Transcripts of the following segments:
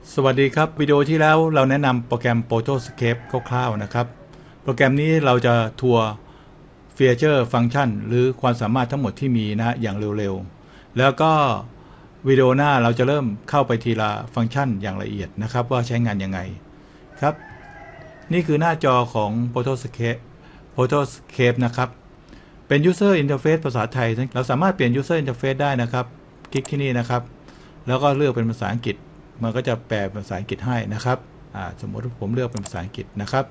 สวัสดีครับวิดีโอที่แล้วเราแนะนำโปรแกรม Photoscape คร่าวๆนะครับโปรแกรมนี้เราจะทัวร์ฟีเจอร์ฟังก์ชันหรือความสามารถทั้งหมดที่มีนะอย่างเร็วๆแล้วก็วิดีโอหน้าเราจะเริ่มเข้าไปทีละฟังก์ชันอย่างละเอียดนะครับว่าใช้งานยังไงครับนี่คือหน้าจอของ Photoscape นะครับเป็น User Interface ภาษาไทยเราสามารถเปลี่ยน User Interface ได้นะครับคลิกที่นี่นะครับแล้วก็เลือกเป็นภาษาอังกฤษมันก็จะแปลเป็นภาษาอังกฤษให้นะครับสมมติผมเลือกเป็นภาษาอังกฤษนะครับ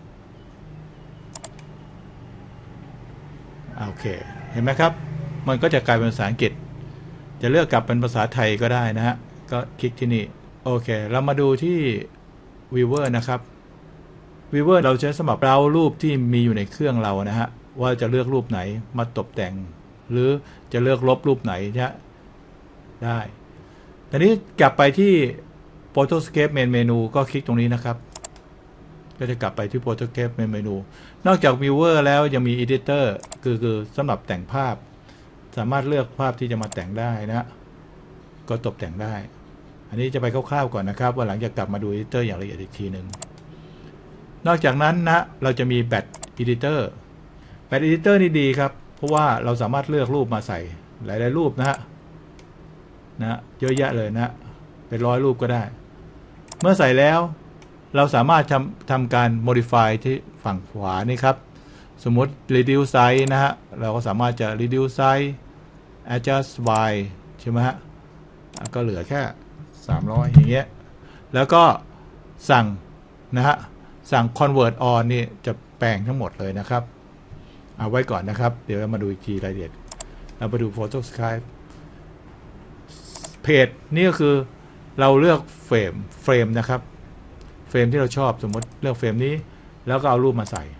โอเคเห็นไหมครับมันก็จะกลายเป็นภาษาอังกฤษจะเลือกกลับเป็นภาษาไทยก็ได้นะฮะก็คลิกที่นี่โอเคเรามาดูที่ Viewer นะครับ Viewer เราใช้สำหรับเรารูปที่มีอยู่ในเครื่องเรานะฮะว่าจะเลือกรูปไหนมาตกแต่งหรือจะเลือกลบรูปไหนจะได้ทีนี้กลับไปที่ Photoscape Main Menu ก็คลิกตรงนี้นะครับก็จะกลับไปที่ Photoscape Main Menu นอกจาก Viewer แล้วยังมี Editor คือสำหรับแต่งภาพสามารถเลือกภาพที่จะมาแต่งได้นะก็ตกแต่งได้อันนี้จะไปคร่าวๆก่อนนะครับว่าหลังจากกลับมาดู Editor อย่างละเอียดอีกทีหนึ่งนอกจากนั้นนะเราจะมี Batch Editor Batch Editor นี่ดีครับเพราะว่าเราสามารถเลือกรูปมาใส่หลายๆรูปนะเยอะแยะเลยนะเป็น100 รูปก็ได้เมื่อใส่แล้วเราสามารถทำการ modify ที่ฝั่งขวานี่ครับสมมติ reduce size นะฮะเราก็สามารถจะ reduce size adjust y ใช่ไหมฮะก็เหลือแค่300อย่างเงี้ยแล้วก็สั่งนะฮะสั่ง convert on นี่จะแปลงทั้งหมดเลยนะครับเอาไว้ก่อนนะครับเดี๋ยวเรามาดูอีกทีรายละเอียดเราไปดู Photoscapeเพจนี่ก็คือเราเลือกเฟรมนะครับเฟรมที่เราชอบสมมติเลือกเฟรมนี้แล้วก็เอารูปมาใส่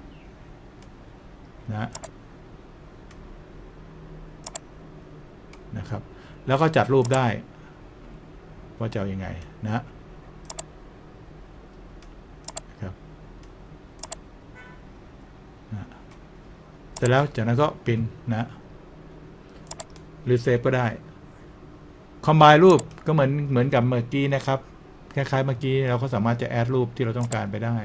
นะครับแล้วก็จัดรูปได้ว่าจะเอายังไงนะครับเสร็จแล้วจากนั้นก็พิมพ์หรือเซฟก็ได้คอมไบน์รูปก็เหมือนกับเมื่อกี้นะครับคล้ายๆเมื่อกี้เราก็สามารถจะแอดรูปที่เราต้องการไปได้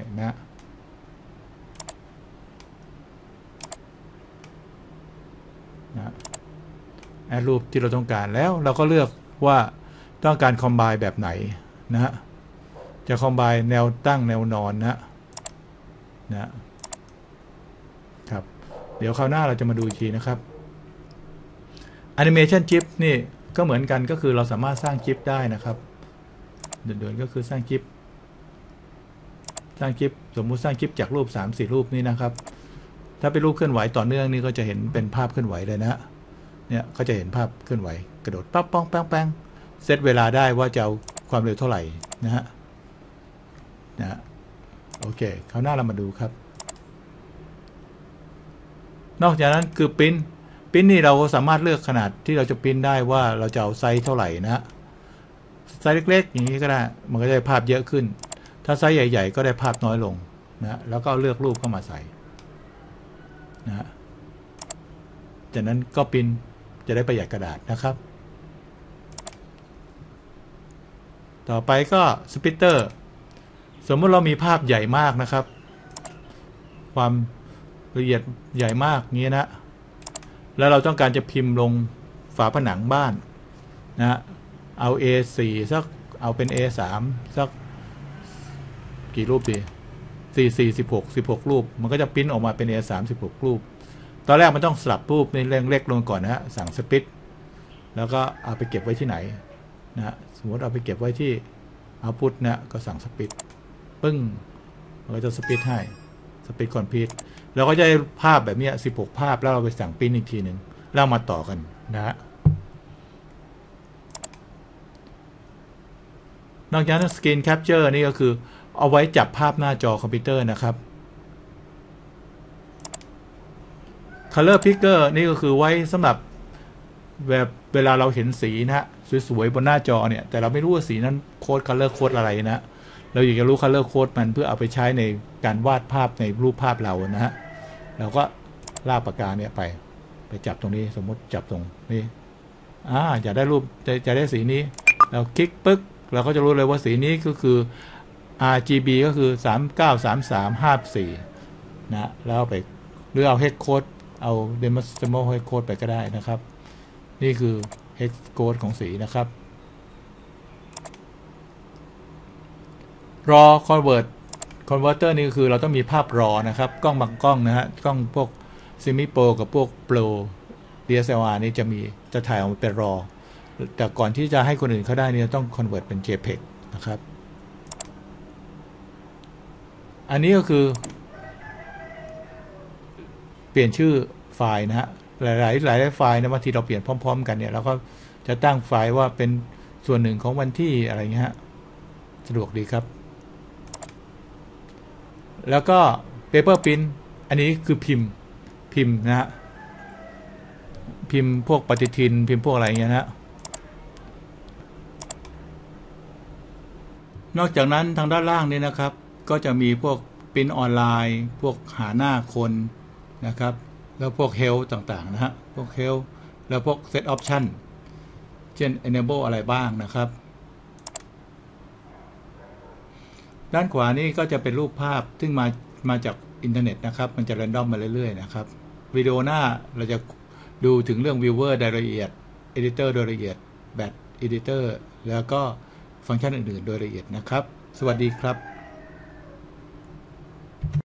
แอดรูปที่เราต้องการแล้วเราก็เลือกว่าต้องการคอมไบน์แบบไหนจะคอมไบน์แนวตั้งแนวนอนครับเดี๋ยวคราวหน้าเราจะมาดูอีกทีนะครับ Animation GIF นี่ก็เหมือนกันก็คือเราสามารถสร้างGIFได้นะครับเดินก็คือสร้างGIFสมมุติสร้างGIFจากรูป 3-4 รูปนี้นะครับถ้าเป็นรูปเคลื่อนไหวต่อเนื่องนี่ก็จะเห็นเป็นภาพเคลื่อนไหวเลยนะเนี่ยเขาจะเห็นภาพเคลื่อนไหวกระโดดปั๊บป้องแป้งแป้งเซตเวลาได้ว่าจะเอาความเร็วเท่าไหร่นะฮะโอเคคราวหน้าเรามาดูครับนอกจากนั้นคือปริ้นนี่เราสามารถเลือกขนาดที่เราจะปริ้นได้ว่าเราจะเอาไซส์เท่าไหร่ไซส์เล็กๆอย่างนี้ก็ได้มันก็จะได้ภาพเยอะขึ้นถ้าไซส์ใหญ่ๆก็ได้ภาพน้อยลงแล้วก็เลือกรูปเข้ามาใส่จากนั้นก็ปริ้นจะได้ประหยัดกระดาษนะครับต่อไปก็สปิตเตอร์สมมติเรามีภาพใหญ่มากนะครับความละเอียดใหญ่มากงี้แล้วเราต้องการจะพิมพ์ลงฝาผนังบ้านเอา A4 สักเอาเป็น A3 สักกี่รูปดี16 รูปมันก็จะพิมพ์ออกมาเป็น A3 16 รูปตอนแรกมันต้องสลับรูปในเร่งเล็กลงก่อนสั่งสปิตแล้วก็เอาไปเก็บไว้ที่ไหนสมมติเอาไปเก็บไว้ที่เอาพุทก็สั่งสปิตปึ้งมันก็จะสปิตให้สปิตคอนพีทเราก็จะได้ภาพแบบนี้16 ภาพแล้วเราไปสั่งปริ้นอีกทีหนึ่งแล้วมาต่อกันนอกจากนั้น Screen Capture นี่ก็คือเอาไว้จับภาพหน้าจอคอมพิวเตอร์นะครับ Color Picker นี่ก็คือไว้สำหรับแบบเวลาเราเห็นสีสวยๆบนหน้าจอเนี่ยแต่เราไม่รู้ว่าสีนั้นโค้ด Color โค้ดอะไรเราอยากจะรู้ Color Code มันเพื่อเอาไปใช้ในการวาดภาพในรูปภาพเราเราก็ลากปากกาเนี่ยไปจับตรงนี้สมมติจับตรงนี้อยากได้รูปจะได้สีนี้เราคลิกปึ๊กเราก็จะรู้เลยว่าสีนี้ก็คือ RGB ก็คือ393354นะแล้วไปหรือเอา hex code เอา decimal hex code ไปก็ได้นะครับนี่คือ hex code ของสีนะครับ raw converter นี่คือเราต้องมีภาพ raw นะครับกล้องบางกล้องนะฮะกล้องพวก semi pro กับพวก pro DSLR นี่จะถ่ายออกมาเป็น raw แต่ก่อนที่จะให้คนอื่นเขาได้นี่ต้อง convert เป็น JPEG นะครับอันนี้ก็คือเปลี่ยนชื่อไฟล์นะฮะหลายไฟล์นะบางทีเราเปลี่ยนพร้อมๆกันเนี่ยเราก็จะตั้งไฟล์ว่าเป็นส่วนหนึ่งของวันที่อะไรเงี้ยฮะสะดวกดีครับแล้วก็ paper print อันนี้คือพิมพ์นะฮะพิมพ์พวกปฏิทินพิมพ์พวกอะไรเงี้ยนะฮะนอกจากนั้นทางด้านล่างนี่นะครับก็จะมีพวกปริ้นออนไลน์พวกหาหน้าคนนะครับแล้วพวก Help ต่างๆนะฮะพวก Help แล้วพวก Set Option เช่น Enable อะไรบ้างนะครับด้านขวานี่ก็จะเป็นรูปภาพซึ่งมาจากอินเทอร์เน็ตนะครับมันจะแรนดอมมาเรื่อยๆนะครับวิดีโอหน้าเราจะดูถึงเรื่อง Viewer โดยละเอียด Editor โดยละเอียด Batch Editor แล้วก็ฟังก์ชันอื่นๆโดยละเอียดนะครับสวัสดีครับ